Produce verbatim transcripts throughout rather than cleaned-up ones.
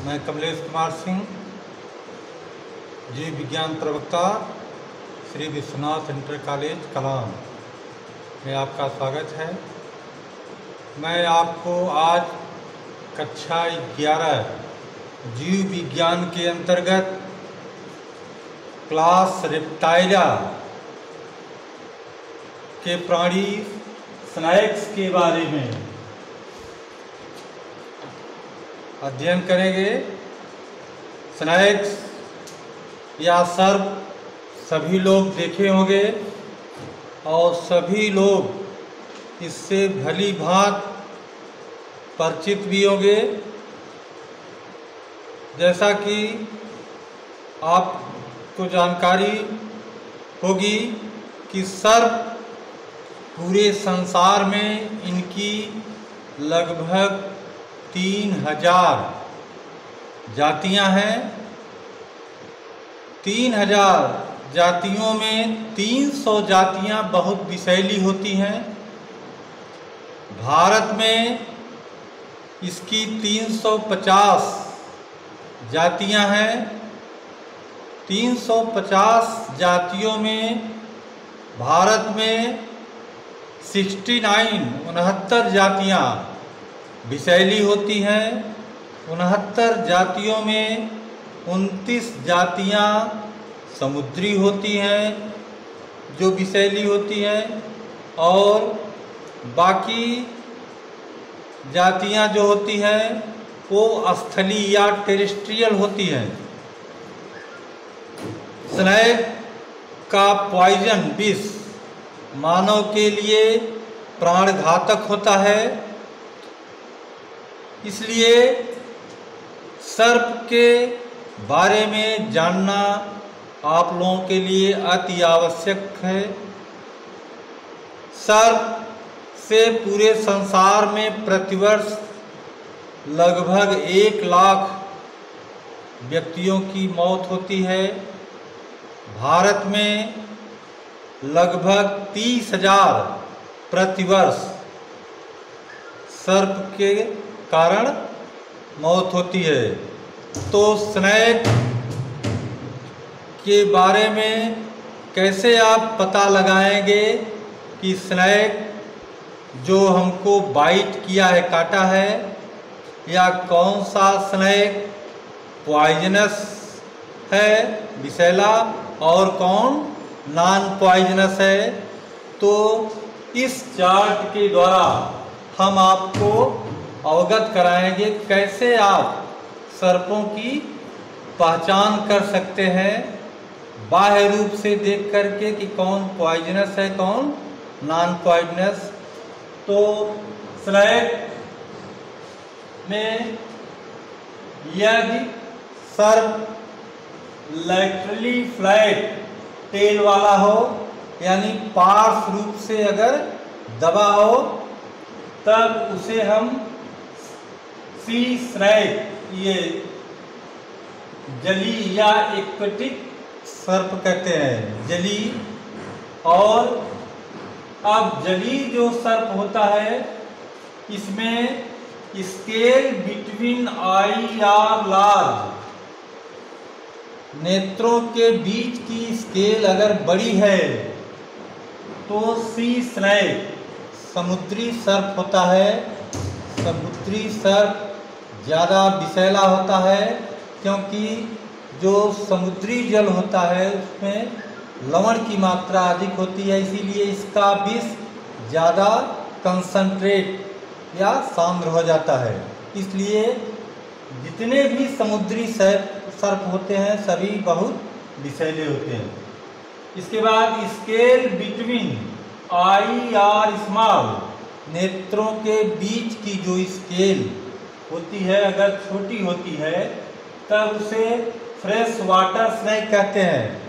मैं कमलेश कुमार सिंह, जीव विज्ञान प्रवक्ता, श्री विश्वनाथ इंटर कॉलेज कलाम में आपका स्वागत है। मैं आपको आज कक्षा ग्यारह जीव विज्ञान के अंतर्गत क्लास रेप्टाइला के प्राणी स्नैक्स के बारे में अध्ययन करेंगे। स्नैक्स या सर्प सभी लोग देखे होंगे और सभी लोग इससे भली भांत परिचित भी होंगे। जैसा कि आपको जानकारी होगी कि सर्प पूरे संसार में इनकी लगभग तीन हजार जातियां हैं। तीन हजार जातियों में तीन सौ जातियां बहुत विषैली होती हैं। भारत में इसकी तीन सौ पचास जातियां हैं। तीन सौ पचास जातियों में भारत में सिक्सटी नाइन उनहत्तर जातियां विषैली होती हैं। उनहत्तर जातियों में उनतीस जातियां समुद्री होती हैं जो विषैली होती हैं, और बाकी जातियां जो होती हैं वो स्थलीय या टेरेस्ट्रियल होती हैं। स्नैक का पॉइजन विष मानव के लिए प्राणघातक होता है। इसलिए सर्प के बारे में जानना आप लोगों के लिए अति आवश्यक है। सर्प से पूरे संसार में प्रतिवर्ष लगभग एक लाख व्यक्तियों की मौत होती है। भारत में लगभग तीस हजार प्रतिवर्ष सर्प के कारण मौत होती है। तो स्नैक के बारे में कैसे आप पता लगाएंगे कि स्नैक जो हमको बाइट किया है, काटा है, या कौन सा स्नैक पॉइजनस है, विषैला, और कौन नॉन पॉइजनस है। तो इस चार्ट के द्वारा हम आपको अवगत कराएंगे कैसे आप सर्पों की पहचान कर सकते हैं बाह्य रूप से देख करके कि कौन पॉइजनस है, कौन नॉन पॉइजनस। तो स्नैक में यदि सर्प लैटरली फ्लैट टेल वाला हो, यानी पार्श्व रूप से अगर दबा हो, तब उसे हम सी स्नैक, ये जली या एक्वेटिक सर्प कहते हैं, जली। और अब जली जो सर्प होता है इसमें scale between eye are large, नेत्रों के बीच की स्केल अगर बड़ी है तो सी स्नैक समुद्री सर्प होता है। समुद्री सर्प ज़्यादा विषैला होता है क्योंकि जो समुद्री जल होता है उसमें लवण की मात्रा अधिक होती है, इसीलिए इसका विष ज़्यादा कंसंट्रेट या सांद्र हो जाता है। इसलिए जितने भी समुद्री सर्प सर्प होते हैं सभी बहुत विषैले होते हैं। इसके बाद scale between eye are small, नेत्रों के बीच की जो स्केल होती है अगर छोटी होती है तब उसे फ्रेश वाटर स्नैक कहते हैं।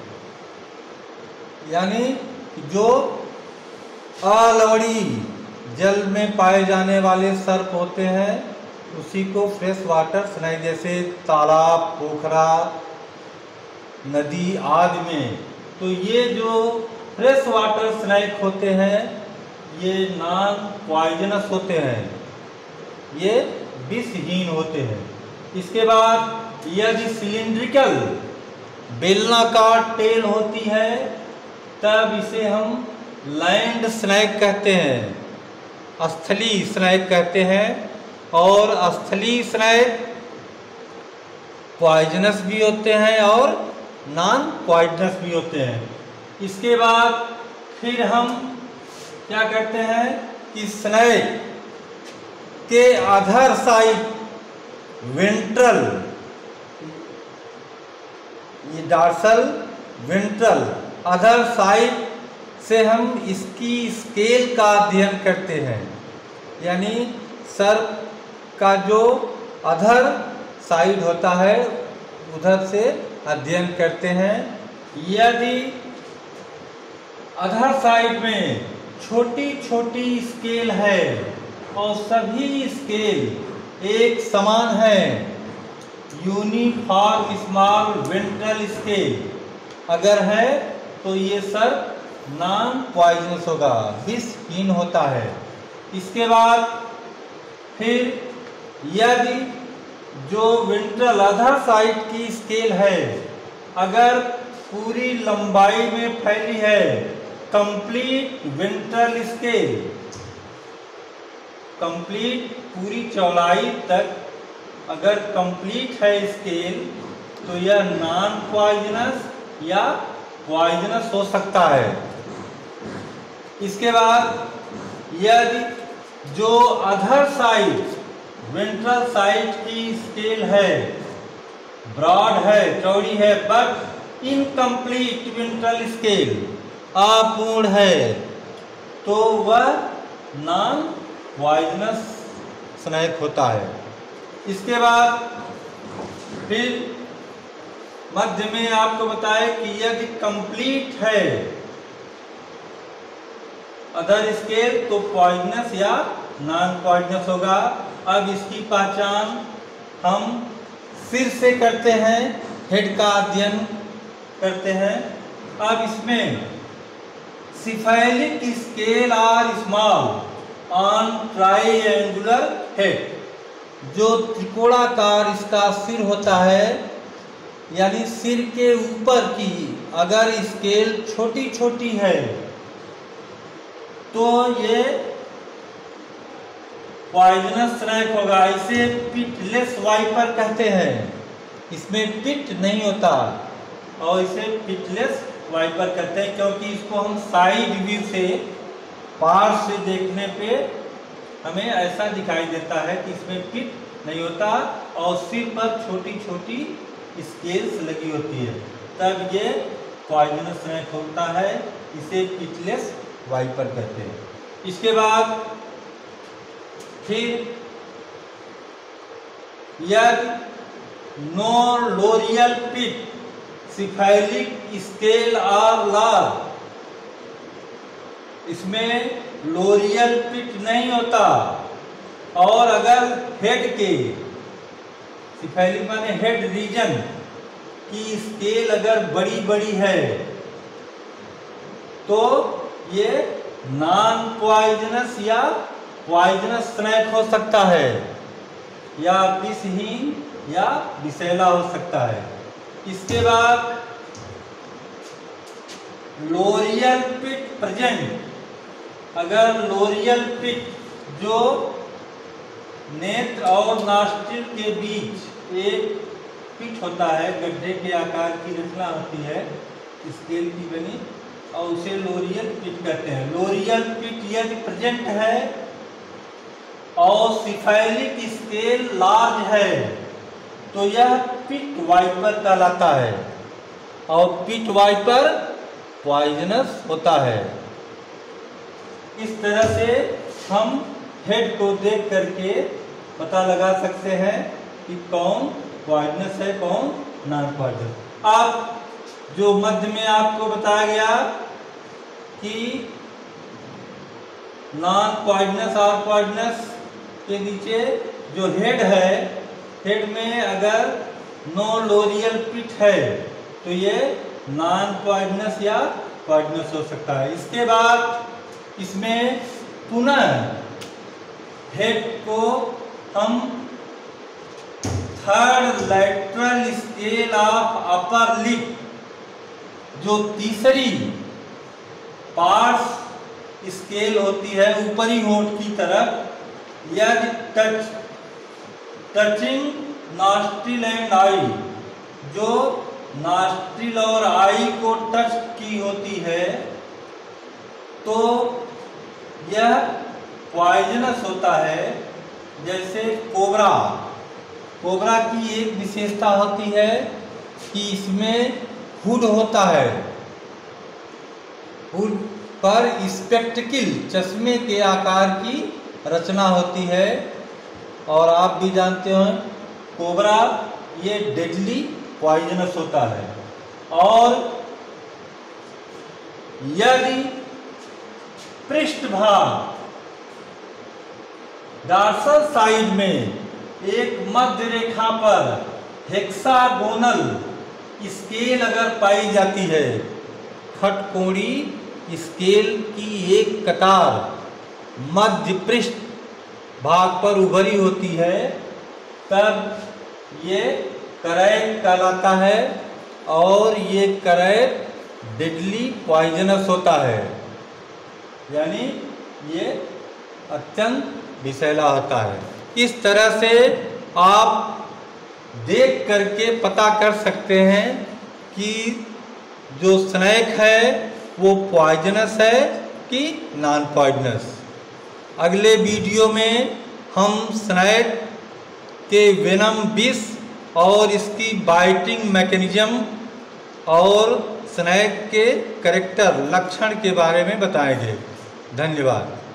यानी जो अलवणीय जल में पाए जाने वाले सर्प होते हैं उसी को फ्रेश वाटर स्नैक, जैसे तालाब, पोखरा, नदी आदि में। तो ये जो फ्रेश वाटर स्नैक होते हैं ये नॉन पॉइजनस होते हैं, ये विषहीन होते हैं। इसके बाद यदि सिलिंड्रिकल बेलनाकार टेल होती है तब इसे हम लैंड स्नैक कहते हैं, स्थलीय स्नैक कहते हैं। और स्थलीय स्नैक पॉइजनस भी होते हैं और नॉन पॉइजनस भी होते हैं। इसके बाद फिर हम क्या करते हैं कि स्नैक के अधर साइड वेंट्रल, ये डॉर्सल वेंट्रल अधर साइड से हम इसकी स्केल का अध्ययन करते हैं, यानी सर का जो अधर साइड होता है उधर से अध्ययन करते हैं। यदि अधर साइड में छोटी छोटी स्केल है और सभी स्केल एक समान है, यूनिफॉर्म स्मॉल वेंट्रल स्केल अगर है तो ये सर नॉन पॉइजनस होगा, विषहीन होता है। इसके बाद फिर यदि जो वेंट्रल अधर साइड की स्केल है अगर पूरी लंबाई में फैली है, कंप्लीट वेंट्रल स्केल, कंप्लीट पूरी चौड़ाई तक अगर कंप्लीट है स्केल तो यह नॉन पॉइजनस या पॉइजनस हो सकता है। इसके बाद यदि जो अधर साइड वेंट्रल साइड की स्केल है, ब्रॉड है, चौड़ी है, बट इनकम्प्लीट वेंट्रल स्केल अपूर्ण है, तो वह नॉन पॉइजनस स्नैक होता है। इसके बाद फिर मध्य में आपको बताए कि यदि कंप्लीट है अदर स्केल तो पॉइजनस या नॉन पॉइजनस होगा। अब इसकी पहचान हम सिर से करते हैं, हेड का अध्ययन करते हैं। अब इसमें cephalic scale are small on triangular head, जो त्रिकोणाकार इसका सिर होता है, यानी सिर के ऊपर की अगर स्केल छोटी छोटी है तो ये पॉइजनस स्नैक होगा। इसे पिटलेस वाइपर कहते हैं, इसमें पिट नहीं होता और इसे पिटलेस वाइपर कहते हैं क्योंकि इसको हम साइड व्यू से पार से देखने पे हमें ऐसा दिखाई देता है कि इसमें पिट नहीं होता और सिर पर छोटी छोटी स्केल्स लगी होती है, तब ये पॉइजनस स्नैक होता है। इसे पिटलेस वाइपर कहते हैं। इसके बाद फिर यदि no loreal pit cephalic scale are large, इसमें लोरियल पिट नहीं होता और अगर हेड के सिफेलिक माने हेड रीजन की स्केल अगर बड़ी बड़ी है तो ये नॉन पॉइजनस या पॉइजनस स्नैक हो सकता है, या विषहीन या विषैला हो सकता है। इसके बाद लोरियल पिट प्रेजेंट, अगर लोरियल पिट जो नेत्र और नास्टिल के बीच एक पिट होता है, गड्ढे के आकार की रचना होती है स्केल की बनी, और उसे लोरियल पिट कहते हैं। लोरियल पिट यदि प्रेजेंट है और सिफेलिक स्केल लार्ज है तो यह पिट वाइपर कहलाता है और पिट वाइपर पॉइजनस होता है। इस तरह से हम हेड को देख करके पता लगा सकते हैं कि कौन पॉइजनस है कौन नॉन पॉइजनस। अब जो मध्य में आपको बताया गया कि नॉन पॉइजनस और पॉइजनस के नीचे जो हेड है, हेड में अगर नो लोरियल पिट है तो ये नॉन पॉइजनस या पॉइजनस हो सकता है। इसके बाद इसमें पुनः हेड को हम third lateral scale of upper lip, जो तीसरी पार्श्व स्केल होती है ऊपरी होंठ की तरफ, यदि touch touching nostril and eye, जो नॉस्ट्रिल और आई को टच की होती है, तो यह पॉइजनस होता है। जैसे कोबरा, कोबरा की एक विशेषता होती है कि इसमें हुड होता है, हुड पर स्पेक्टिकल चश्मे के आकार की रचना होती है। और आप भी जानते हो कोबरा ये डेडली पॉइजनस होता है। और यदि पृष्ठभाग डॉर्सल साइड में एक मध्य रेखा पर हेक्सागोनल स्केल अगर पाई जाती है, खटकोणी स्केल की एक कतार मध्य पृष्ठ भाग पर उभरी होती है, तब ये करैक कहलाता है और ये करैक डेडली पॉइजनस होता है, यानी ये अत्यंत विषैला होता है। इस तरह से आप देख करके पता कर सकते हैं कि जो स्नेक है वो पॉइजनस है कि नॉन पॉइजनस। अगले वीडियो में हम स्नेक के वेनम विष और इसकी बाइटिंग मैकेनिज्म और स्नेक के कैरेक्टर लक्षण के बारे में बताएंगे। धन्यवाद।